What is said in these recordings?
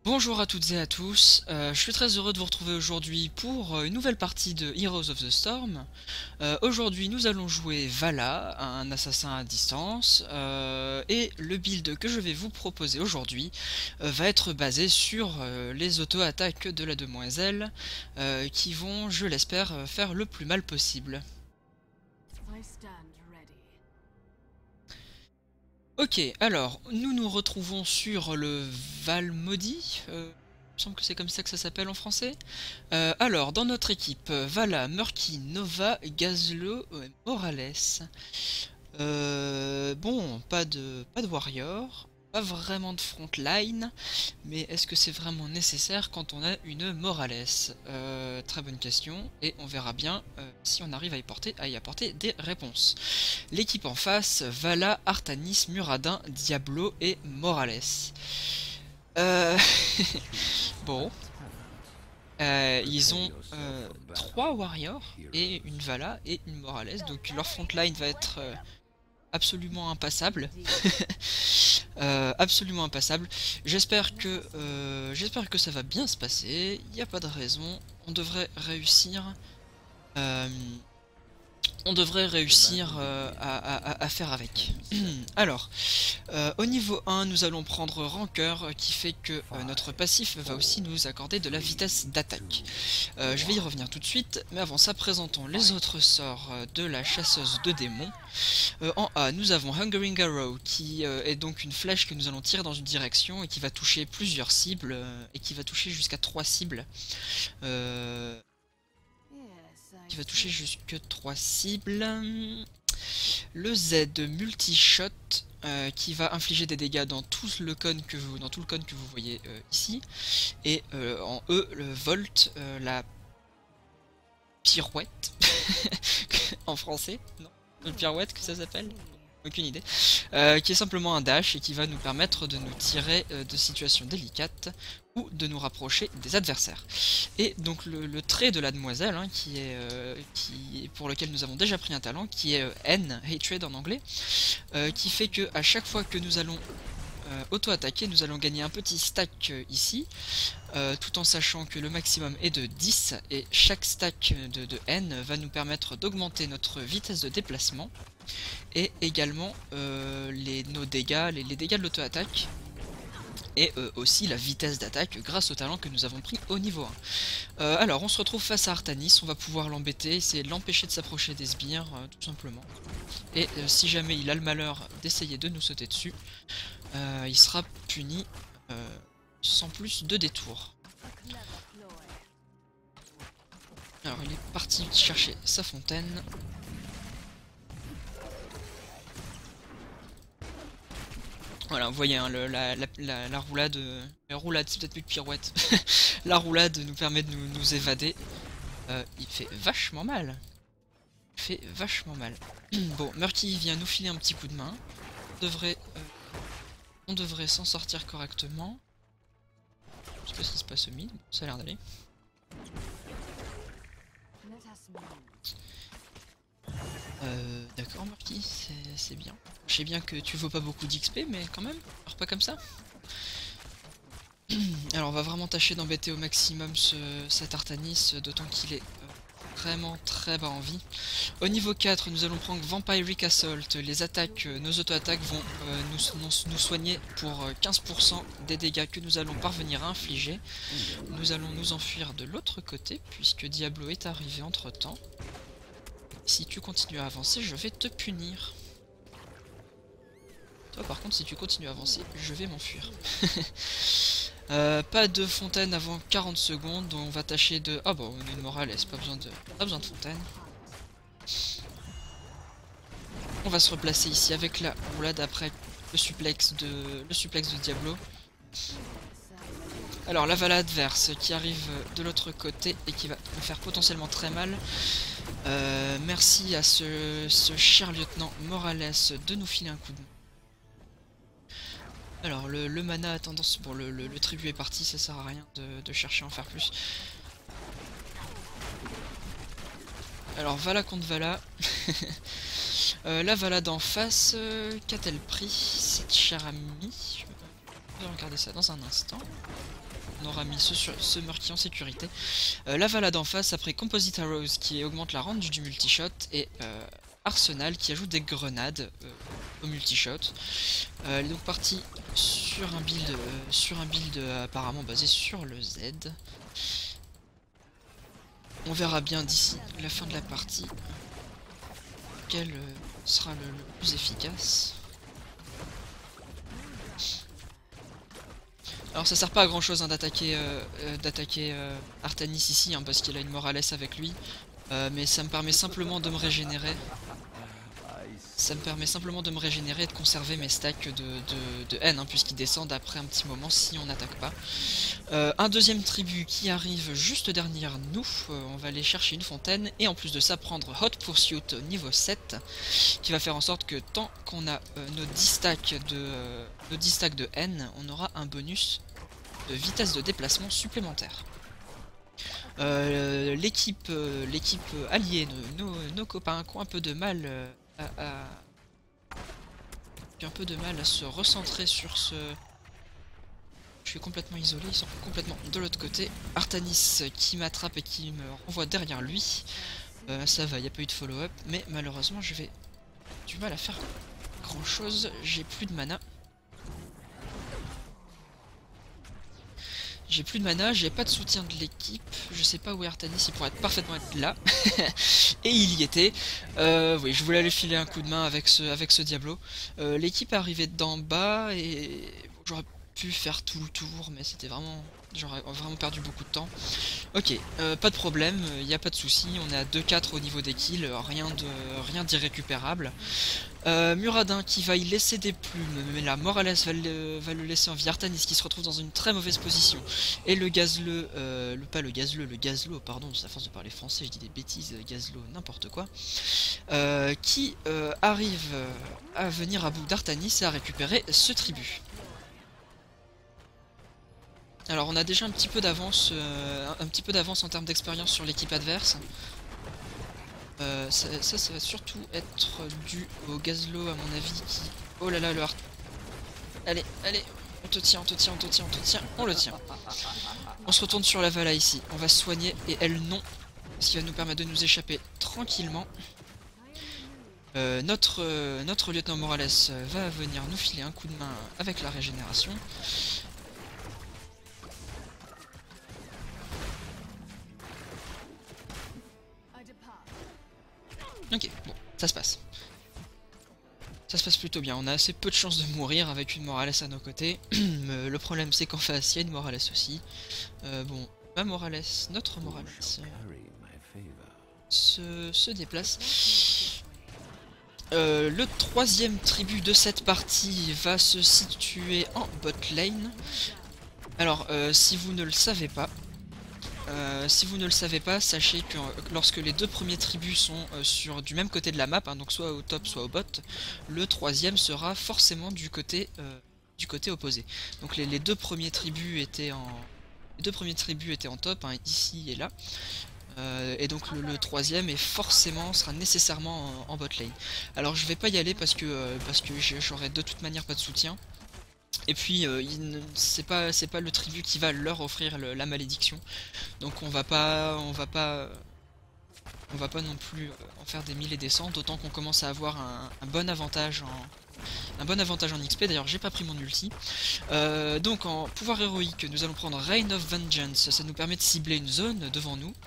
Bonjour à toutes et à tous, je suis très heureux de vous retrouver aujourd'hui pour une nouvelle partie de Heroes of the Storm. Aujourd'hui nous allons jouer Vala, un assassin à distance, et le build que je vais vous proposer aujourd'hui va être basé sur les auto-attaques de la demoiselle qui vont, je l'espère, faire le plus mal possible. Ok, alors, nous nous retrouvons sur le Val Maudit, il me semble que c'est comme ça que ça s'appelle en français. Alors, dans notre équipe, Vala, Murky, Nova, Gazlo, Morales. Bon, pas de warrior, pas vraiment de frontline, mais est-ce que c'est vraiment nécessaire quand on a une Morales? Très bonne question, et on verra bien si on arrive à y apporter des réponses. L'équipe en face, Vala, Artanis, Muradin, Diablo et Morales. Euh... bon, ils ont 3 warriors et une Vala et une Morales, donc leur frontline va être absolument impassable. Absolument impassable. J'espère que ça va bien se passer. Il n'y a pas de raison. On devrait réussir. euh, on devrait réussir à faire avec. Alors, au niveau 1, nous allons prendre Rancœur, qui fait que notre passif va aussi nous accorder de la vitesse d'attaque. Je vais y revenir tout de suite, mais avant ça, présentons les autres sorts de la chasseuse de démons. En A, nous avons Hungering Arrow, qui est donc une flèche que nous allons tirer dans une direction et qui va toucher plusieurs cibles, et qui va toucher jusqu'à 3 cibles. Qui va toucher jusque 3 cibles. Le Z multi-shot, qui va infliger des dégâts dans tout le cône que vous voyez ici. Et en E, le Volt, la pirouette, en français, non, le pirouette que ça s'appelle, aucune idée, qui est simplement un dash et qui va nous permettre de nous tirer de situations délicates ou de nous rapprocher des adversaires. Et donc le trait de la demoiselle, hein, pour lequel nous avons déjà pris un talent, qui est N, Hatred en anglais, qui fait que à chaque fois que nous allons auto-attaquer, nous allons gagner un petit stack ici, tout en sachant que le maximum est de 10, et chaque stack de N va nous permettre d'augmenter notre vitesse de déplacement, et également nos dégâts, les dégâts de l'auto-attaque, et aussi la vitesse d'attaque grâce au talent que nous avons pris au niveau 1. Alors on se retrouve face à Artanis, on va pouvoir l'embêter, essayer de l'empêcher de s'approcher des sbires, tout simplement. Et si jamais il a le malheur d'essayer de nous sauter dessus, il sera puni sans plus de détour. Alors il est parti chercher sa fontaine. Voilà, vous voyez, hein, la roulade... la roulade, c'est peut-être plus de pirouette. La roulade nous permet de nous évader. Il fait vachement mal. Il fait vachement mal. Bon, Murky vient nous filer un petit coup de main. On devrait s'en sortir correctement. Je sais pas ce qui se passe au mid, ça a l'air d'aller. D'accord Murky, c'est bien. Je sais bien que tu vaux pas beaucoup d'XP, mais quand même, alors pas comme ça. Alors on va vraiment tâcher d'embêter au maximum cet Artanis, d'autant qu'il est vraiment très bas en vie. Au niveau 4, nous allons prendre Vampiric Assault. Les attaques, nos auto-attaques vont nous soigner pour 15% des dégâts que nous allons parvenir à infliger. Nous allons nous enfuir de l'autre côté, puisque Diablo est arrivé entre temps. Si tu continues à avancer, je vais te punir. Toi par contre, si tu continues à avancer, je vais m'enfuir. Pas de fontaine avant 40 secondes, on va tâcher de... Ah bon, on est une Morales, pas besoin de fontaine. On va se replacer ici avec la roulade après le suplex de Diablo. Alors la Vala adverse qui arrive de l'autre côté et qui va me faire potentiellement très mal. Merci à ce cher lieutenant Morales de nous filer un coup de main. Alors le mana a tendance... Bon, le tribut est parti, ça sert à rien de chercher à en faire plus. Alors Vala contre Vala. La Vala d'en face, qu'a-t-elle pris, cette chère amie? Je vais regarder ça dans un instant. on aura mis ce meurtrier en sécurité. La Valade en face, après Composite Arrows qui augmente la range du multishot, et Arsenal qui ajoute des grenades au multishot. Elle est donc partie sur un build apparemment basé sur le Z. On verra bien d'ici la fin de la partie quel sera le plus efficace. Alors ça sert pas à grand chose hein, d'attaquer Artanis ici hein, parce qu'il a une Morales avec lui, mais ça me permet simplement de me régénérer. Ça me permet simplement de me régénérer et de conserver mes stacks de haine, hein, puisqu'ils descendent après un petit moment si on n'attaque pas. Un deuxième tribut qui arrive juste derrière nous, on va aller chercher une fontaine, et en plus de ça prendre Hot Pursuit au niveau 7, qui va faire en sorte que tant qu'on a nos 10 stacks de haine, on aura un bonus de vitesse de déplacement supplémentaire. L'équipe alliée, nos copains qui ont un peu de mal à se recentrer sur ce... Je suis complètement isolé, ils sont complètement de l'autre côté. Artanis qui m'attrape et qui me renvoie derrière lui. Ça va, il n'y a pas eu de follow-up, mais malheureusement je vais du mal à faire grand chose, j'ai plus de mana. J'ai plus de mana, j'ai pas de soutien de l'équipe, je sais pas où est Artanis, il pourrait parfaitement être là. Et il y était. Oui, je voulais aller filer un coup de main avec ce Diablo. L'équipe est arrivée d'en bas et j'aurais pu faire tout le tour, mais c'était vraiment... J'aurais vraiment perdu beaucoup de temps. Ok, pas de problème, il n'y a pas de souci, on est à 2-4 au niveau des kills, rien d'irrécupérable. Muradin qui va y laisser des plumes, mais la Morales va le laisser en vie. Artanis qui se retrouve dans une très mauvaise position. Et le Gazleux, le Gazlo, pardon, c'est à force de parler français, je dis des bêtises, Gazlo, n'importe quoi. Qui arrive à venir à bout d'Artanis et à récupérer ce tribut. Alors on a déjà un petit peu d'avance en termes d'expérience sur l'équipe adverse. Ça va surtout être dû au Gazlo à mon avis qui... Oh là là le hard... Allez, on te tient, on le tient. On se retourne sur la Vala ici, on va se soigner et elle non. Ce qui va nous permettre de nous échapper tranquillement. Notre lieutenant Morales va venir nous filer un coup de main avec la régénération. Ok, bon, ça se passe. Ça se passe plutôt bien, on a assez peu de chances de mourir avec une Morales à nos côtés. Le problème c'est qu'en face il y a une Morales aussi. Bon, notre Morales se déplace. Le troisième tribut de cette partie va se situer en bot lane. Alors, si vous ne le savez pas, sachez que lorsque les deux premiers tribus sont sur du même côté de la map, hein, donc soit au top soit au bot, le troisième sera forcément du côté opposé. Donc les deux premiers tribus étaient en top, hein, ici et là. Et donc le troisième sera nécessairement en bot lane. Alors je vais pas y aller parce que j'aurai de toute manière pas de soutien. Et puis c'est pas le tribut qui va leur offrir la malédiction. Donc on va pas non plus en faire des mille et des cents, d'autant qu'on commence à avoir un bon avantage en XP. D'ailleurs j'ai pas pris mon ulti. Donc en pouvoir héroïque nous allons prendre Reign of Vengeance, ça nous permet de cibler une zone devant nous.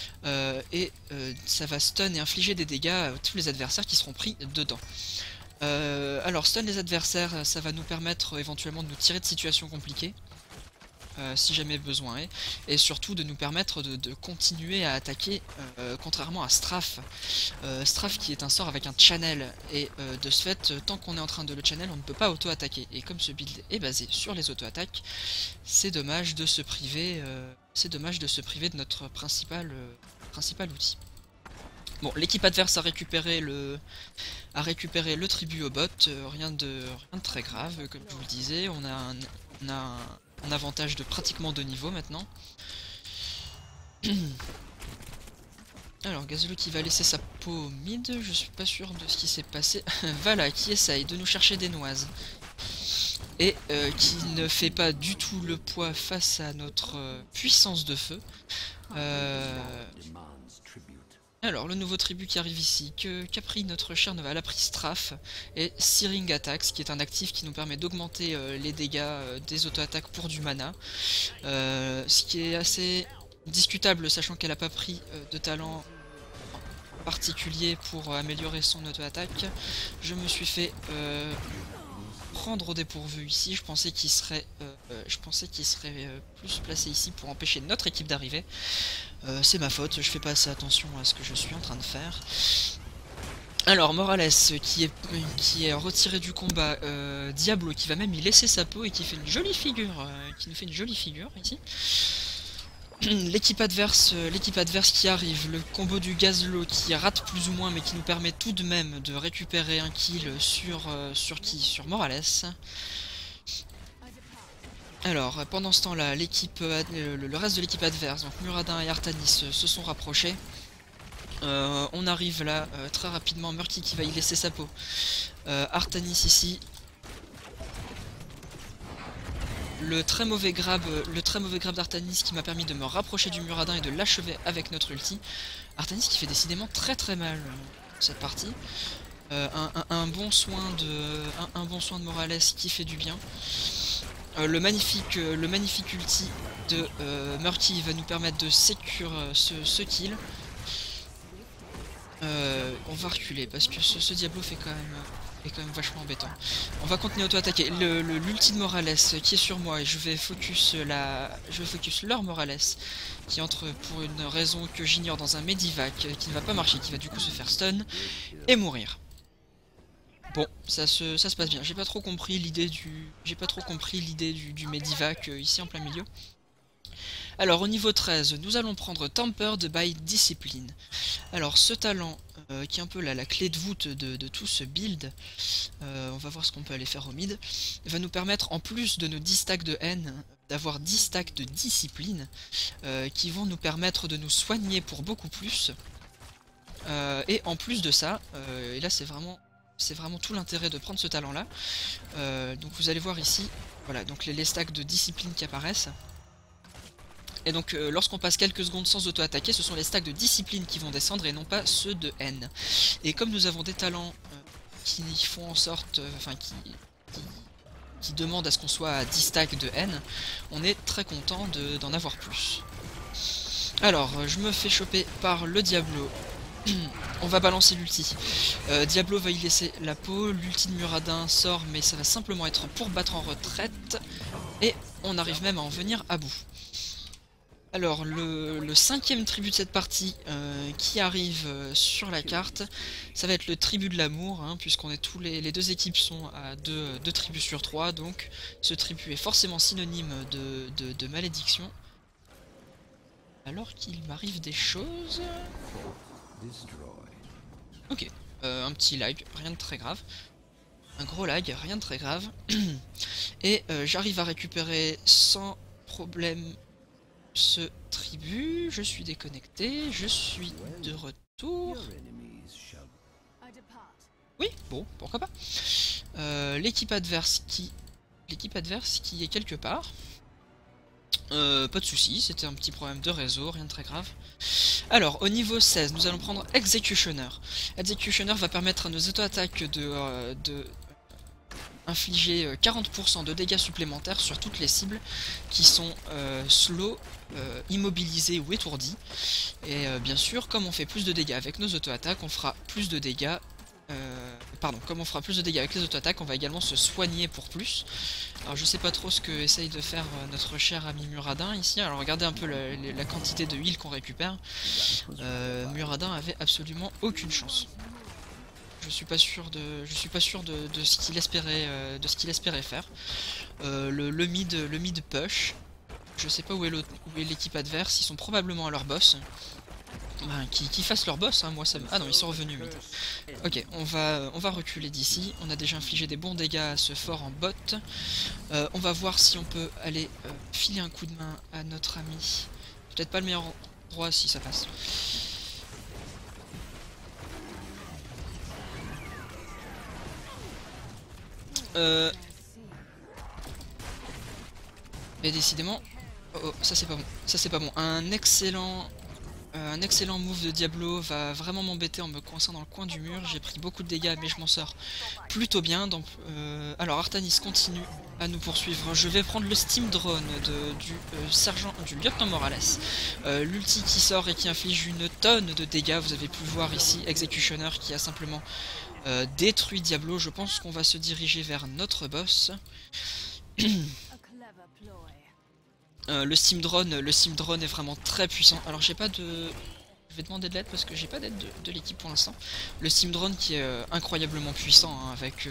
Ça va stun et infliger des dégâts à tous les adversaires qui seront pris dedans. Alors stun les adversaires, ça va nous permettre éventuellement de nous tirer de situations compliquées. Si jamais besoin est, et surtout de nous permettre de continuer à attaquer, contrairement à Strafe. Strafe qui est un sort avec un channel, et de ce fait, tant qu'on est en train de le channel, on ne peut pas auto-attaquer. Et comme ce build est basé sur les auto-attaques, c'est dommage de se priver de notre principal outil. Bon, l'équipe adverse a récupéré le tribut au bot, rien de très grave, comme je vous le disais, on a un avantage de pratiquement 2 niveaux maintenant. Alors Gazlo qui va laisser sa peau mid, je suis pas sûr de ce qui s'est passé. Voilà, qui essaye de nous chercher des noises. et qui ne fait pas du tout le poids face à notre puissance de feu. Alors, le nouveau tribut qui arrive ici, qu'a pris notre cher Nova, elle a pris Strafe et Searing Attacks, qui est un actif qui nous permet d'augmenter les dégâts des auto-attaques pour du mana. Ce qui est assez discutable, sachant qu'elle n'a pas pris de talent particulier pour améliorer son auto-attaque. Je me suis fait prendre au dépourvu ici. Je pensais qu'il serait, plus placé ici pour empêcher notre équipe d'arriver. C'est ma faute, je fais pas assez attention à ce que je suis en train de faire. Alors Morales qui est retiré du combat, Diablo qui va même y laisser sa peau et qui fait une jolie figure, qui nous fait une jolie figure ici. L'équipe adverse qui arrive, le combo du Gazlo qui rate plus ou moins mais qui nous permet tout de même de récupérer un kill sur Morales. Alors pendant ce temps là, le reste de l'équipe adverse, donc Muradin et Artanis se sont rapprochés. On arrive là très rapidement, Murky qui va y laisser sa peau. Artanis ici. Le très mauvais grab d'Artanis qui m'a permis de me rapprocher du Muradin et de l'achever avec notre ulti. Artanis qui fait décidément très mal cette partie. Un bon soin de Morales qui fait du bien. Le magnifique ulti de Murky va nous permettre de sécure ce kill. On va reculer parce que ce Diablo est quand même vachement embêtant. On va continuer auto-attaquer. L'ulti de Morales qui est sur moi et je vais focus leur Morales qui entre pour une raison que j'ignore dans un Medivac qui ne va pas marcher, qui va du coup se faire stun et mourir. Bon, ça se passe bien. J'ai pas trop compris l'idée du Medivac ici en plein milieu. Alors au niveau 13, nous allons prendre Tempered by Discipline. Alors ce talent, qui est un peu la clé de voûte de tout ce build, on va voir ce qu'on peut aller faire au mid, va nous permettre, en plus de nos 10 stacks de haine, d'avoir 10 stacks de discipline, qui vont nous permettre de nous soigner pour beaucoup plus. Et en plus de ça, et là c'est vraiment tout l'intérêt de prendre ce talent là, donc vous allez voir ici, voilà, donc les stacks de discipline qui apparaissent. Et donc lorsqu'on passe quelques secondes sans auto-attaquer, ce sont les stacks de discipline qui vont descendre et non pas ceux de haine. Et comme nous avons des talents qui font en sorte, qui demandent à ce qu'on soit à 10 stacks de haine, on est très content d'en avoir plus. Alors, je me fais choper par le Diablo. On va balancer l'ulti. Diablo va y laisser la peau, l'ulti de Muradin sort, mais ça va simplement être pour battre en retraite. Et on arrive même à en venir à bout. Alors le cinquième tribut de cette partie qui arrive sur la carte, ça va être le tribut de l'amour, hein, puisqu'on est les deux équipes sont à 2 tribus sur 3, donc ce tribut est forcément synonyme de malédiction. Alors qu'il m'arrive des choses... Ok, un petit lag, rien de très grave. Un gros lag, rien de très grave. Et j'arrive à récupérer sans problème ce tribut, je suis déconnecté, je suis de retour. Oui, bon, pourquoi pas. L'équipe adverse qui est quelque part. Pas de soucis, c'était un petit problème de réseau, rien de très grave. Alors, au niveau 16, nous allons prendre Executioner. Executioner va permettre à nos auto-attaques de infliger 40% de dégâts supplémentaires sur toutes les cibles qui sont slow, immobilisées ou étourdies. Et bien sûr, comme on fait plus de dégâts avec nos auto-attaques, on fera plus de dégâts... comme on fera plus de dégâts avec les auto-attaques, on va également se soigner pour plus. Alors je sais pas trop ce que essaye de faire notre cher ami Muradin ici. Alors regardez un peu la quantité de heal qu'on récupère. Muradin avait absolument aucune chance. Je suis pas sûr de ce qu'il espérait faire. Le mid push. Je sais pas où est l'équipe adverse. Ils sont probablement à leur boss. Ben, qui fassent leur boss, hein, moi ça me... Ah non, ils sont revenus mid. Ok, on va reculer d'ici. On a déjà infligé des bons dégâts à ce fort en bot. On va voir si on peut aller filer un coup de main à notre ami. Peut-être pas le meilleur endroit si ça passe. Et décidément... Oh, oh, ça c'est pas bon, ça c'est pas bon. Un excellent move de Diablo va vraiment m'embêter en me coinçant dans le coin du mur. J'ai pris beaucoup de dégâts mais je m'en sors plutôt bien. Donc, alors Artanis continue à nous poursuivre. Je vais prendre le Steam Drone du lieutenant Morales. L'ulti qui sort et qui inflige une tonne de dégâts. Vous avez pu voir ici Executioner qui a simplement détruit Diablo. Je pense qu'on va se diriger vers notre boss. Le Steam Drone est vraiment très puissant. Alors j'ai pas de... Je vais demander de l'aide parce que j'ai pas d'aide de l'équipe pour l'instant. Le Steam Drone qui est incroyablement puissant hein,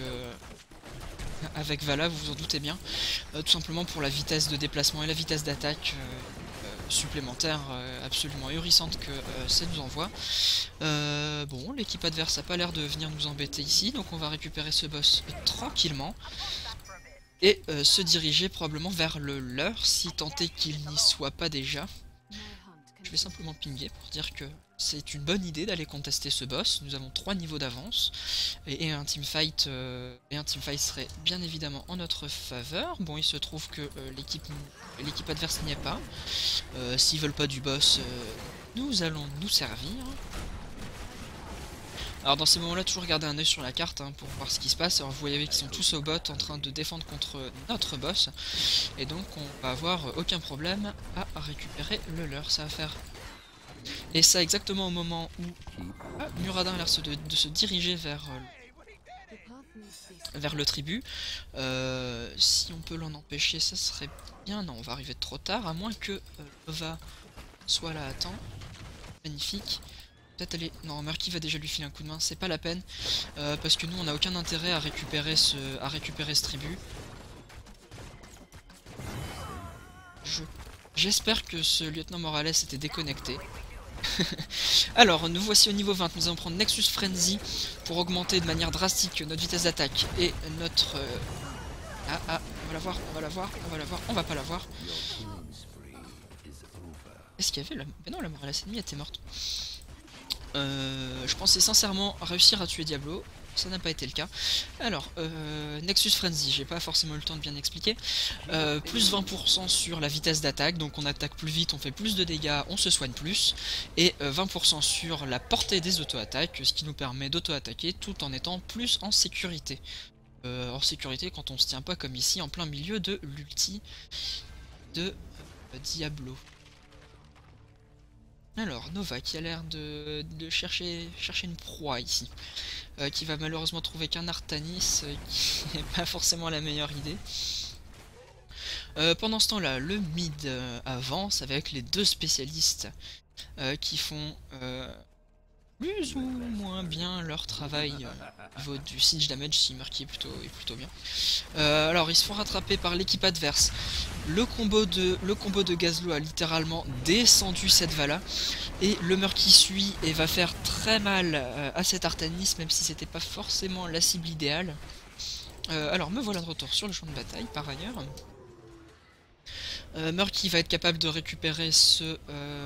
avec Vala, vous vous en doutez bien. Tout simplement pour la vitesse de déplacement et la vitesse d'attaque supplémentaire absolument ahurissante que ça nous envoie. Bon, l'équipe adverse a pas l'air de venir nous embêter ici, donc on va récupérer ce boss tranquillement. Et se diriger probablement vers le leur, si tant est qu'il n'y soit pas déjà. Je vais simplement pinguer pour dire que c'est une bonne idée d'aller contester ce boss. Nous avons 3 niveaux d'avance et un teamfight serait bien évidemment en notre faveur. Bon, il se trouve que l'équipe adverse n'y est pas. S'ils veulent pas du boss, nous allons nous servir. Alors dans ces moments-là, toujours garder un œil sur la carte hein, pour voir ce qui se passe. Alors vous voyez qu'ils sont tous au bot en train de défendre contre notre boss. Et donc on va avoir aucun problème à récupérer le leur, ça va faire. Et ça exactement au moment où Muradin a l'air de se diriger vers le tribut. Si on peut l'en empêcher, ça serait bien. Non, on va arriver trop tard, à moins que Nova soit là à temps. Magnifique. Peut-être aller... Non, Murky va déjà lui filer un coup de main, c'est pas la peine. Parce que nous, on n'a aucun intérêt à récupérer ce tribut. J'espère que ce lieutenant Morales était déconnecté. Alors, nous voici au niveau 20. Nous allons prendre Nexus Frenzy pour augmenter de manière drastique notre vitesse d'attaque et notre... on va la voir, on va pas la voir. Est-ce qu'il y avait la... Mais non, la Morales ennemie était morte. Je pensais sincèrement réussir à tuer Diablo, ça n'a pas été le cas. Alors, Nexus Frenzy, j'ai pas forcément eu le temps de bien expliquer. Plus 20% sur la vitesse d'attaque, donc on attaque plus vite, on fait plus de dégâts, on se soigne plus. Et 20% sur la portée des auto-attaques, ce qui nous permet d'auto-attaquer tout en étant plus en sécurité. En sécurité quand on se tient pas comme ici en plein milieu de l'ulti de Diablo. Alors, Nova qui a l'air de chercher une proie ici, qui va malheureusement trouver qu'un Artanis, qui n'est pas forcément la meilleure idée. Pendant ce temps-là, le mid avance avec les deux spécialistes qui font plus ou moins bien leur travail au niveau du siege damage, si Murky est plutôt bien. Alors ils se font rattraper par l'équipe adverse. Le combo de Gazlo a littéralement descendu cette Vala. Et le Murky suit et va faire très mal à cet Artanis, même si c'était pas forcément la cible idéale. Alors me voilà de retour sur le champ de bataille par ailleurs. Murky va être capable de récupérer ce...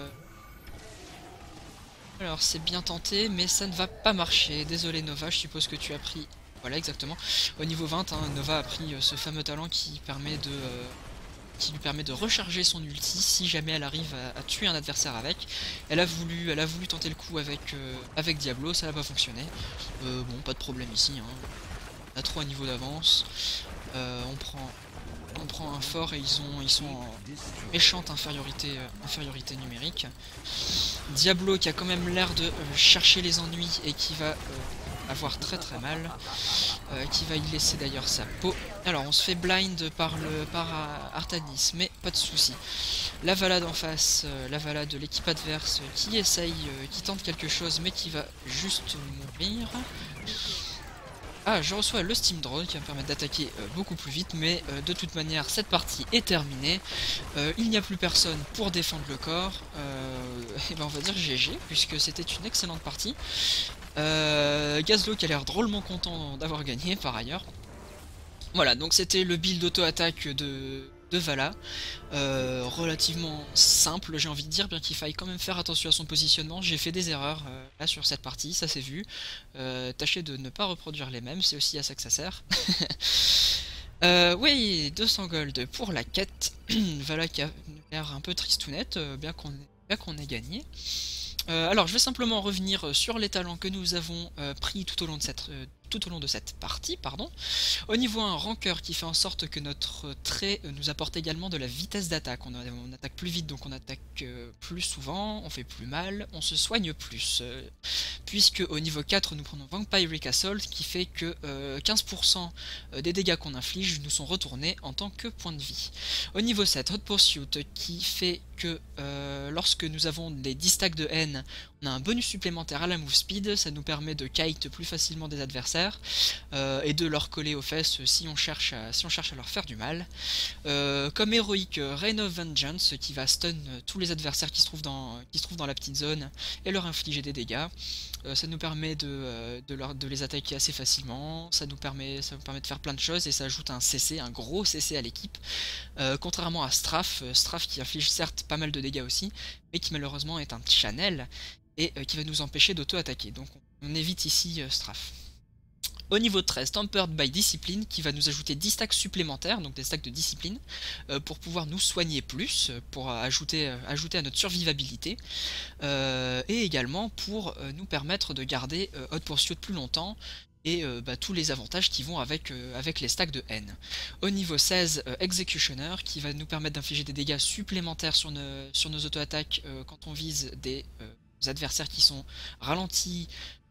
Alors c'est bien tenté, mais ça ne va pas marcher. Désolé Nova, je suppose que tu as pris... Voilà, exactement. Au niveau 20, hein, Nova a pris ce fameux talent qui lui permet de recharger son ulti si jamais elle arrive à tuer un adversaire avec. Elle a voulu tenter le coup avec Diablo, ça n'a pas fonctionné. Bon, pas de problème ici. Hein. On a 3 niveaux d'avance. On prend un fort et ils sont en méchante infériorité numérique. Diablo qui a quand même l'air de chercher les ennuis et qui va avoir très mal, qui va y laisser d'ailleurs sa peau. Alors on se fait blind par Artanis, mais pas de souci. La Vala d'en face, la Vala de l'équipe adverse qui essaye, qui tente quelque chose mais qui va juste mourir. Ah, je reçois le Steam Drone qui va me permettre d'attaquer beaucoup plus vite, mais de toute manière, cette partie est terminée. Il n'y a plus personne pour défendre le corps. Et ben on va dire GG, puisque c'était une excellente partie. Gazlo qui a l'air drôlement content d'avoir gagné par ailleurs. Voilà, donc c'était le build auto-attaque de Vala, relativement simple j'ai envie de dire, bien qu'il faille quand même faire attention à son positionnement. J'ai fait des erreurs là sur cette partie, ça s'est vu. Tâchez de ne pas reproduire les mêmes, c'est aussi à ça que ça sert. Oui, 200 gold pour la quête. Voilà qui a l'air un peu tristounette, bien qu'on ait gagné. Alors, je vais simplement revenir sur les talents que nous avons pris tout au long de cette partie, pardon. Au niveau 1, rancœur qui fait en sorte que notre trait nous apporte également de la vitesse d'attaque. On attaque plus vite, donc on attaque plus souvent, on fait plus mal, on se soigne plus. Puisque au niveau 4, nous prenons Vampiric Assault qui fait que 15% des dégâts qu'on inflige nous sont retournés en tant que points de vie. Au niveau 7, Hot Pursuit qui fait que lorsque nous avons des 10 stacks de haine, on a un bonus supplémentaire à la move speed, ça nous permet de kite plus facilement des adversaires et de leur coller aux fesses si on cherche à leur faire du mal. Comme héroïque, Rain of Vengeance qui va stun tous les adversaires qui se trouvent dans la petite zone et leur infliger des dégâts. Ça nous permet de les attaquer assez facilement, ça nous permet de faire plein de choses et ça ajoute un CC, un gros CC à l'équipe. Contrairement à Straff qui inflige certes pas mal de dégâts aussi, mais qui malheureusement est un channel et qui va nous empêcher d'auto-attaquer. Donc on évite ici Straff. Au niveau 13, Tempered by Discipline qui va nous ajouter 10 stacks supplémentaires, donc des stacks de discipline, pour pouvoir nous soigner plus, pour ajouter à notre survivabilité, et également pour nous permettre de garder Hot Pursuit plus longtemps, et tous les avantages qui vont avec les stacks de haine. Au niveau 16, Executioner qui va nous permettre d'infliger des dégâts supplémentaires sur nos auto-attaques quand on vise des adversaires qui sont ralentis,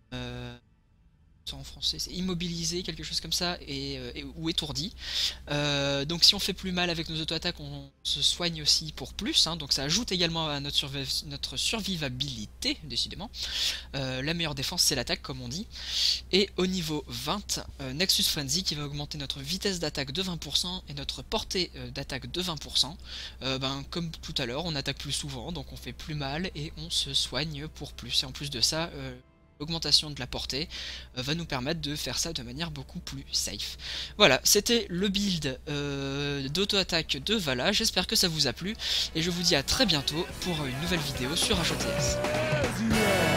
en français, c'est immobilisé, quelque chose comme ça, ou étourdi. Donc si on fait plus mal avec nos auto-attaques, on se soigne aussi pour plus, hein, donc ça ajoute également à notre survivabilité, décidément. La meilleure défense c'est l'attaque comme on dit. Et au niveau 20, Nexus Frenzy qui va augmenter notre vitesse d'attaque de 20% et notre portée d'attaque de 20%. Comme tout à l'heure, on attaque plus souvent, donc on fait plus mal et on se soigne pour plus. Et en plus de ça, l'augmentation de la portée va nous permettre de faire ça de manière beaucoup plus safe. Voilà, c'était le build d'auto-attaque de Vala, j'espère que ça vous a plu, et je vous dis à très bientôt pour une nouvelle vidéo sur HOTS.